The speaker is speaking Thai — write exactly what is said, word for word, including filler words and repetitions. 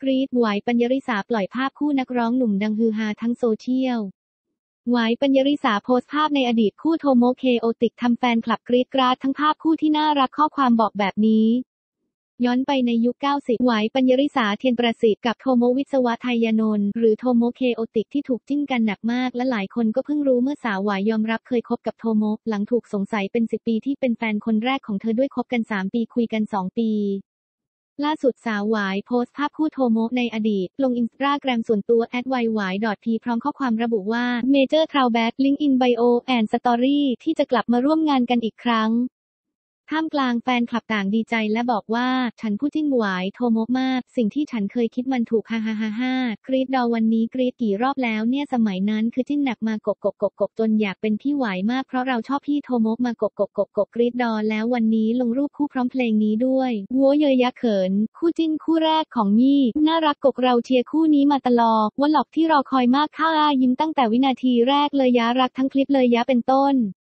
กรี๊ดหวายปัญญริษาปล่อยภาพคู่นักร้องหนุ่มดังฮือฮาทั้งโซเชียลหวายปัญญริษาโพสต์ภาพในอดีตคู่โทโมเคโอติกทำแฟนคลับกรี๊ดกราดทั้งภาพคู่ที่น่ารักข้อความบอกแบบนี้ย้อนไปในยุค เก้าสิบ หวายปัญญริษาเทียนประสิทธิ์กับโทโมวิศวะไทยนนท์หรือโทโมเคโอติกที่ถูกจิ้นกันหนักมากและหลายคนก็เพิ่งรู้เมื่อสาวหวายยอมรับเคยคบกับโทโมหลังถูกสงสัยเป็นสิบปีที่เป็นแฟนคนแรกของเธอด้วยคบกันสามปีคุยกันสองปีล่าสุดสาวหวายโพสต์ภาพคู่โทโมในอดีตลงอินสตาแกรมส่วนตัว แอท วาย วาย ดอท พี พร้อมข้อความระบุว่า Major Throwback Link in Bio and Story ที่จะกลับมาร่วมงานกันอีกครั้งท่ามกลางแฟนคลับต่างดีใจและบอกว่าฉันผู้จิ้นหวายโทโมมากสิ่งที่ฉันเคยคิดมันถูกฮ่าฮ่าฮ่าฮ่ากรี๊ดดอวันนี้กรี๊ดกี่รอบแล้วเนี่ยสมัยนั้นคือจิ้นหนักมากกกกกกจนอยากเป็นพี่หวายมากเพราะเราชอบพี่โทโมมากกกกกกรี๊ดดอแล้ววันนี้ลงรูปคู่พร้อมเพลงนี้ด้วยวัวเยยยะเขินคู่จิ้นคู่แรกของมี่น่ารักกกเราเชียร์คู่นี้มาตลอดว่าหลอกที่รอคอยมากค่ะยิ้มตั้งแต่วินาทีแรกเลยยะรักทั้งคลิปเลยยะเป็นต้น